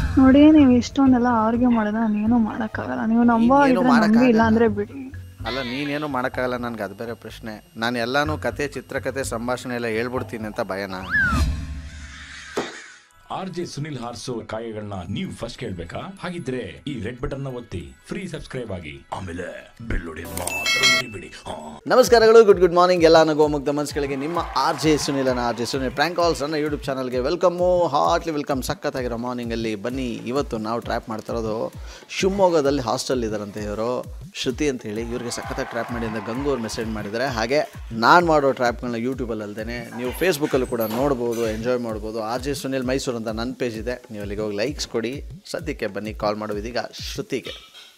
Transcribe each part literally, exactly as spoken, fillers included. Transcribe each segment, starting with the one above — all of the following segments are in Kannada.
ನೋಡಿ ನೀವು ಇಷ್ಟೊಂದೆಲ್ಲ ಆರ್ಗ್ಯೂ ಮಾಡಿದ್ರೆ ನಾನೇನು ಮಾಡೋಕ್ಕಾಗಲ್ಲ. ನೀವು ನಂಬೋಗಿದ್ರೆ ನಂಬಿ, ಇಲ್ಲ ಅಂದರೆ ಬಿಡಿ. ಅಲ್ಲ, ನೀನೇನು ಮಾಡೋಕ್ಕಾಗಲ್ಲ. ನನಗೆ ಅದು ಬೇರೆ ಪ್ರಶ್ನೆ. ನಾನು ಎಲ್ಲನೂ ಕತೆ, ಚಿತ್ರಕಥೆ, ಸಂಭಾಷಣೆ ಎಲ್ಲ ಹೇಳ್ಬಿಡ್ತೀನಿ ಅಂತ ಭಯನಾ? ಆರ್ ಜೆ ಸುನಿಲ್ ಹಾರ್ಸೋ ಕಾಯಗಳನ್ನ ನೀವು ಫಸ್ಟ್ ಕೇಳ್ಬೇಕಾ? ಹಾಗಿದ್ರೆ ಈ ರೆಡ್ ಬಟನ್ ನ ಒತ್ತಿ ಫ್ರೀ ಸಬ್ಸ್ಕ್ರೈಬ್ ಆಗಿ, ಆಮೇಲೆ ಬೆಲ್ ಹೊಡೆಯೋದು ಮಾತ್ರ ಮರಿಬೇಡಿ. ನಮಸ್ಕಾರಗಳು, ಗುಡ್ ಗುಡ್ ಮಾರ್ನಿಂಗ್ ಎಲ್ಲ ನಗೋ ಮುಗ್ಧ ಮನಸ್ಸುಗಳಿಗೆ. ನಿಮ್ಮ ಆರ್ ಜೆ ಸುನಿಲನ R J Sunil prank calls ನನ್ನ ಯೂಟ್ಯೂಬ್ ಚಾನಲ್ಗೆ ವೆಲ್ಕಮ್ಮು, ಹಾರ್ಟ್ಲಿ ವೆಲ್ಕಮ್. ಸಖತ್ತಾಗಿರೋ ಮಾರ್ನಿಂಗಲ್ಲಿ ಬನ್ನಿ. ಇವತ್ತು ನಾವು ಟ್ರ್ಯಾಪ್ ಮಾಡ್ತಾ ಇರೋದು ಶಿವಮೊಗ್ಗದಲ್ಲಿ ಹಾಸ್ಟೆಲ್ ಇದ್ದಾರಂತೆ ಇವರು, ಶ್ರುತಿ ಅಂತ ಹೇಳಿ. ಇವ್ರಿಗೆ ಸಖತ್ತಾಗಿ ಟ್ರ್ಯಾಪ್ ಮಾಡಿ ಅಂತ ಗಂಗೂರು ಮೆಸೇಜ್ ಮಾಡಿದ್ದಾರೆ. ಹಾಗೆ ನಾನು ಮಾಡೋ ಟ್ರ್ಯಾಪ್ಗಳನ್ನ ಯೂಟ್ಯೂಬಲ್ಲಿ ಅಲ್ಲದೆ ನೀವು ಫೇಸ್ಬುಕ್ಕಲ್ಲೂ ಕೂಡ ನೋಡ್ಬೋದು, ಎಂಜಾಯ್ ಮಾಡ್ಬೋದು. ಆರ್ ಜೆ ಸುನಿಲ್ ಮೈಸೂರು ಅಂತ ನನ್ನ ಪೇಜ್ ಇದೆ, ನೀವು ಅಲ್ಲಿಗೆ ಹೋಗಿ ಲೈಕ್ಸ್ ಕೊಡಿ. ಸದ್ಯಕ್ಕೆ ಬನ್ನಿ ಕಾಲ್ ಮಾಡೋದು ಇದೀಗ ಶ್ರುತಿಗೆ.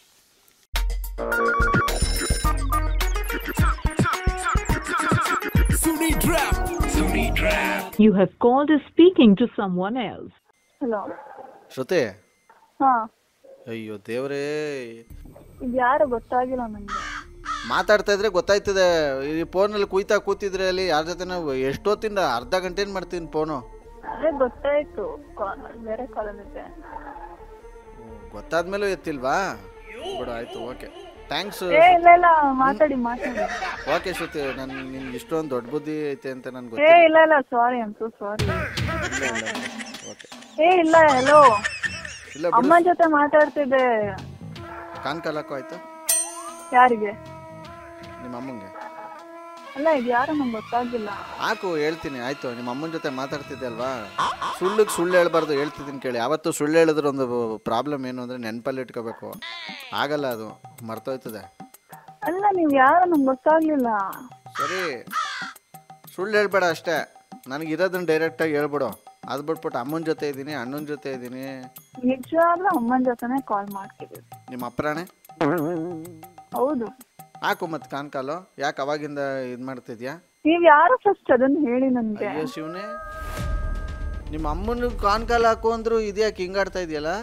You have called is speaking to someone else. Hello Shruti. ಹಾಂ, ಅಯ್ಯೋ ದೇವರೇ, ಇದು ಯಾರು ಗೊತ್ತಾಗಿಲ್ಲ ನನಗೆ. ಮಾತಾಡ್ತಾ ಇದ್ರೆ ಗೊತ್ತಾಯ್ತದೆ. ಈ ಫೋನಲ್ಲಿ ಕುಯ್ತಾ ಕೂತಿದ್ರೆ ಅಲ್ಲಿ ಯಾರ ಜೊತೆ ನಾವು ಎಷ್ಟೊತ್ತಿಂದ ಅರ್ಧ ಗಂಟೆ ಏನು ಮಾಡ್ತೀನಿ ಫೋನು. ಅದೇ ಗೊತ್ತಾಯ್ತು, ಬೇರೆ ಕಾಲಲ್ಲಿದೆ. ಗೊತ್ತಾದ್ಮೇಲೂ ಎತ್ತಿಲ್ವಾ? ಬಿಡು, ಆಯ್ತು, ಓಕೆ, ಥ್ಯಾಂಕ್ಸ್. ಏ ಇಲ್ಲ ಇಲ್ಲ, ಮಾತಾಡಿ ಮಾತಾಡಿ. ಓಕೆ ಶ್ರುತಿ, ನನ್ ನಿನ್ಗೆ ಇಷ್ಟೊಂದು ದೊಡ್ಡ ಬುದ್ಧಿ ಐತೆ ಅಂತ ನನ್ಗೆ ಏ ಗೊತ್ತಿಲ್ಲ. ಇಲ್ಲ ಇಲ್ಲ, ಸಾರಿ ಅಂತೂ ಸಾರಿ. ಓಕೆ, ಏ ಇಲ್ಲ, ಹೆಲೋ, ಇಲ್ಲ ಅಮ್ಮನ ಜೊತೆ ಮಾತಾಡ್ತಿದ್ದೆ. ಕಾನ್ ಕಾಲಕ್ಕೂ ಆಯ್ತು. ಯಾರಿಗೆ? ನಿಮ್ಮ ಅಮ್ಮಂಗೆ. ಅಲ್ಲ, ಇದು ಯಾರು ನಂಗೆ ಗೊತ್ತಾಗಿಲ್ಲ. ಹಾಕು, ಹೇಳ್ತೀನಿ. ಆಯ್ತು, ನಿಮ್ಮ ಅಮ್ಮನ ಜೊತೆ ಮಾತಾಡ್ತಿದ್ದೆ ಅಲ್ವಾ? ಸುಳ್ಳಿಗೆ ಸುಳ್ಳು ಹೇಳ್ಬಾರ್ದು, ಹೇಳ್ತಿದ್ದೀನಿ ಕೇಳಿ. ಯಾವತ್ತು ಸುಳ್ಳು ಹೇಳಿದ್ರೆ ಒಂದು ಪ್ರಾಬ್ಲಮ್ ಏನು ಅಂದರೆ ನೆನಪಲ್ಲಿ ಇಟ್ಕೋಬೇಕು. ಆಗಲ್ಲ, ಅದು ಮರ್ತೋಯ್ತದೆ. ಅಲ್ಲ, ನೀವು ಯಾರು ನಂಗೆ ಗೊತ್ತಾಗ್ಲಿಲ್ಲ. ಸರಿ, ಸುಳ್ಳು ಹೇಳ್ಬೇಡ ಅಷ್ಟೇ. ನನಗಿರೋದನ್ನ ಡೈರೆಕ್ಟಾಗಿ ಹೇಳ್ಬಿಡು. ಅದು ಬಿಟ್ಬಿಟ್ಟು ಅಮ್ಮನ ಜೊತೆ ಇದ್ದೀನಿ, ಅಣ್ಣನ ಜೊತೆ ಇದ್ದೀನಿ. ನಿಜವಾಗ್ಲೂ ಅಮ್ಮನ ಜೊತೆನೆ ಕಾಲ್ ಮಾಡ್ತಿದ್ದೀವಿ. ನಿಮ್ಮ ಅಪ್ಪರಾಣೆ? ಹೌದು. ಹಾಕು ಮತ್ತೆ ಕಾನ್ ಕಾಲು. ಯಾಕೆ ಅವಾಗಿಂದ ಇದು ಮಾಡ್ತಿದ್ಯಾ? ನೀವ್ ಯಾರು ಫಸ್ಟ್ ಅದನ್ನ ಹೇಳಿ ನನ್ಗೆ. ಅಯ್ಯೋ ಶಿವನೇ, ನಿಮ್ಮ ಅಮ್ಮನ ಕಾನ್ ಕಾಲು ಹಾಕು ಅಂದ್ರು ಇದ್ಯಾಕೆ ಹಿಂಗಾಡ್ತಾ ಇದೆಯಲ್ಲ?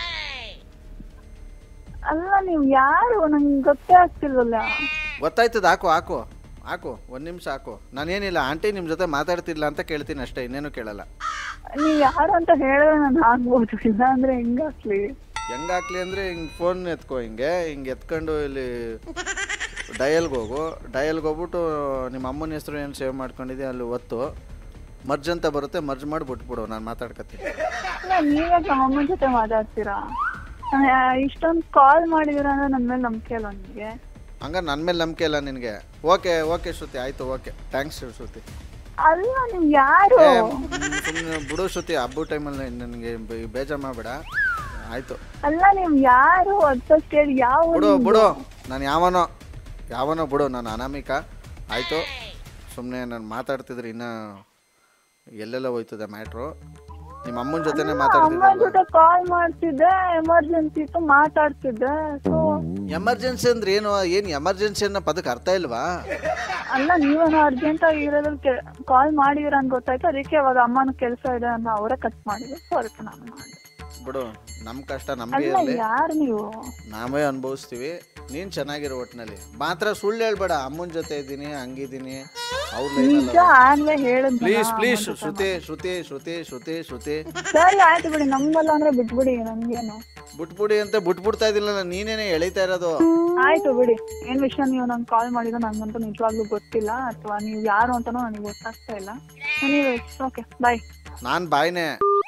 ಅಲ್ಲ, ನೀವ್ ಯಾರು ನಂಗೆ ಗೊತ್ತೇ ಆಗ್ತಿಲ್ವಲ್ಲ. ಗೊತ್ತಾಯ್ತದ, ಹಾಕು ಹಾಕು ಹಾಕು, ಒಂದು ನಿಮಿಷ ಹಾಕು. ನಾನೇನಿಲ್ಲ ಆಂಟಿ, ನಿಮ್ಮ ಜೊತೆ ಮಾತಾಡ್ತಿಲ್ಲ ಅಂತ ಕೇಳ್ತೀನಿ ಅಷ್ಟೇ, ಇನ್ನೇನು ಕೇಳಲ್ಲ. ನೀವ್ ಯಾರು ಅಂತ ಹೇಳಿದ್ರೆ ನಾನು ಆಗ್ಬೋದು, ಇಲ್ಲ ಅಂದ್ರೆ ಹೆಂಗ ಹಾಕ್ಲಿ? ಹೆಂಗೆ ಹಾಕ್ಲಿ ಅಂದರೆ ಹಿಂಗೆ ಫೋನ್ ಎತ್ಕೋ, ಹಿಂಗೆ ಹಿಂಗೆ ಎತ್ಕೊಂಡು ಇಲ್ಲಿ ಡಯಲ್ಗೆ ಹೋಗು. ಡಯಲ್ಗೆ ಹೋಗ್ಬಿಟ್ಟು ನಿಮ್ಮ ಅಮ್ಮನ ಹೆಸರು ಏನು ಸೇವ್ ಮಾಡ್ಕೊಂಡಿದ್ದೆ ಅಲ್ಲಿ ಒತ್ತು. ಮರ್ಜ್ ಅಂತ ಬರುತ್ತೆ, ಮರ್ಜ್ ಮಾಡಿ ಬಿಟ್ಬಿಡು, ನಾನು ಮಾತಾಡ್ಕತ್ತೀನಿ. ಅಲ್ಲ, ನೀವೇ ನಮ್ಮ ಅಮ್ಮನ ಜೊತೆ ಮಾತಾಡ್ತೀರಾ? ಇಷ್ಟೊಂದು ಕಾಲ್ ಮಾಡಿದೀರ ಅಂದ್ರೆ ನನ್ನ ಮೇಲೆ ನಂಬಿಕೆ ಅಲ್ಲ ನಿಮಗೆ? ಹಂಗ ನನ್ನ ಮೇಲೆ ನಂಬಿಕೆ ಇಲ್ಲ ನಿನಗೆ? ಓಕೆ ಓಕೆ ಶ್ರುತಿ, ಆಯಿತು, ಓಕೆ, ಥ್ಯಾಂಕ್ಸ್ ಶ್ರುತಿ. ಅಲ್ಲ, ನೀವು ಯಾರು? ಸುಮ್ಮನೆ ಬಿಡು ಶ್ರುತಿ, ಹಬ್ಬ ಟೈಮಲ್ಲಿ ನನಗೆ ಬೇಜಾರು ಮಾಡಬೇಡ, ಆಯಿತು? ಅಲ್ಲ, ನೀವು ಯಾರು ಅದು ಫಸ್ಟ್ ಹೇಳಿ. ಯಾವ ಬಿಡು ಬಿಡು, ನಾನು ಯಾವನೋ ಯಾವನೋ ಬಿಡು, ನಾನು ಅನಾಮಿಕ, ಆಯಿತು? ಸುಮ್ಮನೆ ನಾನು ಮಾತಾಡ್ತಿದ್ರೆ ಇನ್ನೂ ಎಲ್ಲೆಲ್ಲ ಹೋಯ್ತದೆ ಮ್ಯಾಟ್ರು. ನಿಮ್ಮ ಅಮ್ಮನ ಜೊತೆನೇ ಮಾತಾಡ್ತಿದ್ದೆ. ಕಾಲ್ ಮಾಡ್ತಿದ್ದೆ, ಎಮರ್ಜೆನ್ಸಿ ಇತ್ತು, ಮಾತಾಡ್ತಿದ್ದೆ. ಎಮರ್ಜೆನ್ಸಿ ಅಂದ್ರೆ ಏನು? ಏನು ಎಮರ್ಜೆನ್ಸಿ ಅನ್ನೋ ಪದಕ್ಕೆ ಅರ್ಥ ಇಲ್ವಾ? ಅಲ್ಲ, ನೀವೇನೋ ಅರ್ಜೆಂಟ್ ಆಗಿ ಇರೋದ್ರಲ್ಲಿ ಕಾಲ್ ಮಾಡಿದಿರ ಅಂತ ಗೊತ್ತಾಯ್ತು, ಅದಕ್ಕೆ ಅವಾಗ ಅಮ್ಮನ ಕೆಲಸ ಇದೆ ಅಂತ ಅವರೇ ಕಟ್ ಮಾಡಿದ್ರು, ಸೊ ಅದಕ್ಕೆ ನಾನು ಮಾಡಿದೆ. ಬಿಡು, ನಮ್ಮ ಕಷ್ಟ ನಮಗೆ ಇರಲಿ, ಯಾರು ನೀವು? ನಾವೇ ಅನುಭವಿಸ್ತೀವಿ. ನೀನು ಚೆನ್ನಾಗಿರೋ ಒಟ್ಟಿನಲ್ಲಿ ಮಾತ್ರ ಸುಳ್ಳು ಹೇಳ್ಬೇಡ. ಅಮ್ಮನ ಜೊತೆ ಇದ್ದೀನಿ, ಹಂಗಿದ್ದೀನಿ, ಅವ್ರ ಪ್ಲೀಸ್ ಪ್ಲೀಸ್ ಶ್ರುತಿ ಶ್ರುತಿ ಶ್ರುತಿ ಶ್ರುತಿ ಶ್ರುತಿ. ಸರಿ ಆಯ್ತು ಬಿಡಿ, ನಮ್ದಲ್ಲ ಅಂದ್ರೆ ಬಿಟ್ಬಿಡಿ, ನನ್ಗೇನು ಬಿಟ್ಬಿಡಿ ಅಂತ ಬಿಟ್ಬಿಡ್ತಾ ಇದಿಲ್ಲ, ನೀನೇನೆ ಎಳಿತಾ ಇರೋದು. ಆಯ್ತು ಬಿಡಿ, ಏನ್ ವಿಷಯ ನೀವು ನಂಗೆ ಕಾಲ್ ಮಾಡಿದ್ರೆ ನಂಗಂತೂ ನಿಜವಾಗ್ಲೂ ಗೊತ್ತಿಲ್ಲ, ಅಥವಾ ನೀವು ಯಾರು ಅಂತಾನೂ ನನಗೆ ಗೊತ್ತಾಗ್ತಾ ಇಲ್ಲ. ನೀವು ಓಕೆ, ಬಾಯ್. ನಾನು ಬಾಯ್ನೆ.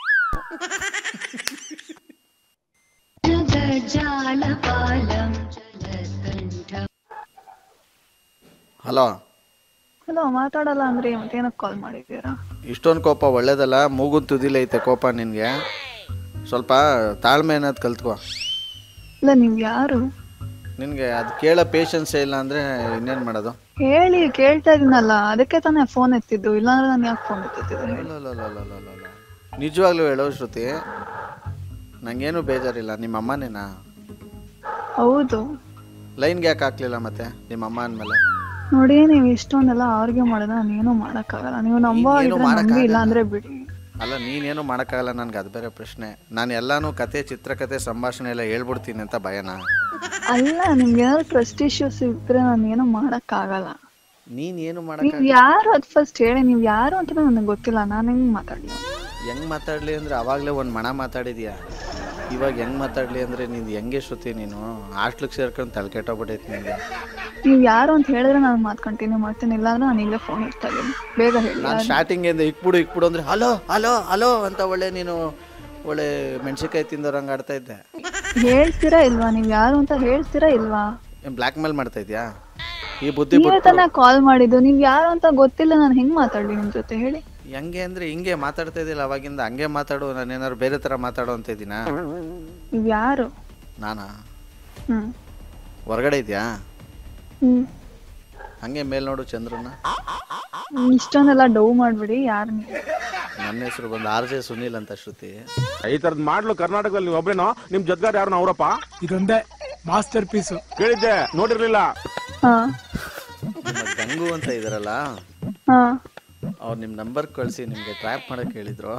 ಹಲೋ ಹಲೋ, ಮಾತಾಡಲ್ಲ ಅಂದ್ರೆ ಮತ್ತೇನಕ್ಕೆ ಕಾಲ್ ಮಾಡಿದ್ದೀರಾ? ಇಷ್ಟೊಂದು ಕೋಪ ಒಳ್ಳೇದಲ್ಲ, ಮೂಗುನ್ ತುದಿಲೈತೆ ಕೋಪ ನಿನಗೆ. ಸ್ವಲ್ಪ ತಾಳ್ಮೆ ಅನ್ನೋದು ಕಲ್ತ್ಕೋ. ಇಲ್ಲ, ನೀವು ಯಾರು? ನಿನಗೆ ಅದು ಕೇಳೋ ಪೇಷನ್ಸೇ ಇಲ್ಲ ಅಂದರೆ ಇನ್ನೇನು ಮಾಡೋದು? ಹೇಳಿ, ಕೇಳ್ತಾ ಇದೀನಲ್ಲ, ಅದಕ್ಕೆ ತಾನೇ ಫೋನ್ ಎತ್ತಿದ್ದು, ಇಲ್ಲಾಂದ್ರೆ ನಾನು ಯಾಕೆ ಫೋನ್ ಎತ್ತಿದ್ದೆ? ನಿಜವಾಗ್ಲೂ ಹೇಳೋ ಶ್ರುತಿ, ನಂಗೇನು ಬೇಜಾರಿಲ್ಲ. ನಿಮ್ಮ ಅಮ್ಮನೇನಾ? ಹೌದು. ಲೈನ್ಗೆ ಯಾಕೆ ಹಾಕ್ಲಿಲ್ಲ ಮತ್ತೆ ನಿಮ್ಮ ಅಮ್ಮ ಅಂದಮೇಲೆ? ನೋಡಿ, ನೀವು ಇಷ್ಟೊಂದೆಲ್ಲ ಆರ್ಗ್ಯೂ ಮಾಡಿದ್ರೆ ನಾನೇನು ಮಾಡೋಕ್ಕಾಗಲ್ಲ. ನೀವು ನಂಬೋಗಿದ್ರೆ ನಂಬಿ, ಇಲ್ಲ ಅಂದ್ರೆ ಬಿಡಿ. ಅಲ್ಲ, ನೀನೇನು ಮಾಡೋಕ್ಕಾಗಲ್ಲ, ನನಗೆ ಅದು ಬೇರೆ ಪ್ರಶ್ನೆ. ನಾನು ಎಲ್ಲನೂ ಕತೆ, ಚಿತ್ರಕಥೆ, ಸಂಭಾಷಣೆ ಎಲ್ಲ ಹೇಳ್ಬಿಡ್ತೀನಿ ಅಂತ ಭಯನಾ? ಅಲ್ಲ, ನಿಮ್ಗೆ ಏನಾದ್ರು ಟ್ರಸ್ಟ್ ಇಶ್ಯೂಸ್ ಇದ್ರೆ ನಾನು ಏನು ಮಾಡೋಕ್ಕಾಗಲ್ಲ. ನೀನೇನು ಮಾಡಕ್ಕೆ? ಯಾರು ಅದು ಫಸ್ಟ್ ಹೇಳಿ, ನೀವು ಯಾರು ಅಂತ ನನಗೆ ಗೊತ್ತಿಲ್ಲ, ನಾನು ಹೆಂಗೆ ಮಾತಾಡಲಿ? ಹೆಂಗೆ ಮಾತಾಡಲಿ ಅಂದರೆ ಅವಾಗಲೇ ಒಂದು ಮಣ ಮಾತಾಡಿದ್ಯಾ. ಇವಾಗ ಹೆಂಗೆ ಮಾತಾಡಲಿ ಅಂದರೆ ನೀನು ಹೆಂಗೆ ಶ್ರುತಿ ನೀನು ಹಾಸ್ಟ್ಲಿಗೆ ಸೇರ್ಕೊಂಡು ತಲೆ ಕೆಟ್ಟೋಗ್ಬಿಟ್ಟೈತಿ ನಿಮಗೆ. ನೀವು ಯಾರು ಅಂತ ಹೇಳಿದ್ರೆ ನಾನು ಮಾತು ಕಂಟಿನ್ಯೂ ಮಾಡ್ತೀನಿ, ಇಲ್ಲ ಅಂದ್ರೆ ನಾನು ಈಗಲೇ ಫೋನ್ ಇಡ್ತಾ ಇದ್ದೀನಿ. ಬೇಗ ಹೇಳಿ. ನಾನು ಸ್ಟಾರ್ಟಿಂಗಿಂದ ಇಕ್ಬಿಡು ಇಕ್ಬಿಡು ಅಂದರೆ ಹಲೋ ಹಲೋ ಹಲೋ ಅಂತ ಒಳ್ಳೆ ನೀನು ಒಳ್ಳೆ ಮೆಣಸಿನ್ಕಾಯಿ ತಿಂದವ್ರಂಗೆ ಆಡ್ತಾ ಇದ್ದೆ. ಹೇಳ್ತೀರಾ ಇಲ್ವಾ? ನೀವು ಯಾರು ಅಂತ ಹೇಳ್ತೀರಾ ಇಲ್ವಾ? ಬ್ಲ್ಯಾಕ್ ಮೇಲ್ ಮಾಡ್ತಾ ಇದೆಯಾ ಈ ಬುದ್ಧಿ? ನೀವೇ ತಾನೇ ಕಾಲ್ ಮಾಡಿದ್ದು, ನೀವು ಯಾರು ಅಂತ ಗೊತ್ತಿಲ್ಲ, ನಾನು ಹೆಂಗೆ ಮಾತಾಡಲಿ ನಿಮ್ಮ ಜೊತೆ ಹೇಳಿ? ಹೆಂಗೆ ಅಂದರೆ ಹಿಂಗೆ ಮಾತಾಡ್ತಾ ಇದ್ದಿಲ್ಲ ಅವಾಗಿಂದ, ಹಂಗೆ ಮಾತಾಡು. ನಾನು ಏನಾದ್ರು ಬೇರೆ ಥರ ಮಾತಾಡೋ ಅಂತ ಇದ್ದೀನಾ? ನೀವು ಯಾರು? ನಾನಾ? ಹ್ಞೂ ಹೊರಗಡೆ ಇದೆಯಾ? ಹ್ಞೂ ಹಂಗೆ ಮೇಲೆ ನೋಡು ಚಂದ್ರನ. ಇಷ್ಟೊಂದೆಲ್ಲ ಡೌ ಮಾಡಿಬಿಡಿ. ಯಾರು ನೀವು? ನನ್ನ ಹೆಸರು ಬಂದು ಆರ್ ಜೆ ಸುನೀಲ್ ಅಂತ ಶ್ರುತಿ. ಈ ತರದ್ ಮಾಡ್ಲು ಕರ್ನಾಟಕದಲ್ಲಿ ನೀವು ಒಬ್ರೇನೋ? ನಿಮ್ ಜೊತೆಗಾರ ಯಾರು ಅವರಪ್ಪ? ಇದೊಂದೇ ಮಾಸ್ಟರ್ ಪೀಸ್ ಕೇಳಿದ್ದೆ, ನೋಡಿರ್ಲಿಲ್ಲ. ಹಾ ನಿಮ್ಮ ಗಂಗು ಅಂತ ಇದಾರಲ್ಲ, ಹಾ ಅವ್ರು ನಿಮ್ಮ ನಂಬರ್ ಕಳಿಸಿ ನಿಮಗೆ ಟ್ರ್ಯಾಪ್ ಮಾಡಕ್ಕೆ ಹೇಳಿದ್ರು.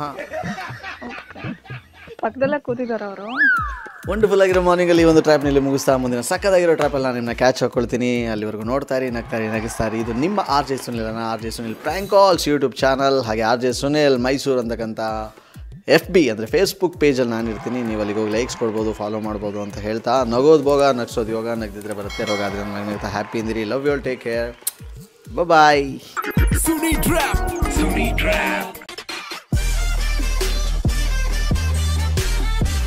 ಪಕ್ಕದಲ್ಲೇ ಕೂತಿದಾರ ಅವರು. ವಂಡರ್ಫುಲ್ ಆಗಿರೋ ಮಾರ್ನಿಂಗಲ್ಲಿ ಒಂದು ಟ್ರ್ಯಾಪ್ನಲ್ಲಿ ಮುಗಿಸ್ತಾ ಮುಂದಿನ ಸಕ್ಕದಾಗಿರೋ ಟ್ರ್ಯಾಪಲ್ಲಿ ನಾನು ನಿಮ್ಮನ್ನ ಕ್ಯಾಚ್ ಹಾಕೊಳ್ತೀನಿ. ಅಲ್ಲಿವರೆಗೂ ನೋಡ್ತಾರಿ, ನಗ್ತಾರಿ, ನಗಿಸ್ತಾರಿ. ಇದು ನಿಮ್ಮ R J Sunil, R J Sunil prank calls YouTube channel, ಹಾಗೆ ಆರ್ ಜೆ ಸುನಿಲ್ ಮೈಸೂರು ಅಂತಕ್ಕಂಥ ಎಫ್ ಬಿ ಅಂದರೆ ಫೇಸ್ಬುಕ್ ಪೇಜಲ್ಲಿ ನಾನು ಇರ್ತೀನಿ. ನೀವು ಅಲ್ಲಿಗೆ ಹೋಗಿ ಲೈಕ್ಸ್ ಕೊಡ್ಬೋದು, ಫಾಲೋ ಮಾಡ್ಬೋದು ಅಂತ ಹೇಳ್ತಾ, ನಗೋದು ಭೋಗ, ನಗ್ಸೋದು ಯೋಗ, ನಗ್ದಿದ್ರೆ ಬರುತ್ತೆ ರೋಗ. ಆದರೆ ನನಗೆ ಹ್ಯಾಪಿ ಇಂದಿರಿ. Love you all, take care, bye. ಸುನಿ ಟ್ರ್ಯಾಪ್ ಸುನಿ ಟ್ರ್ಯಾಪ್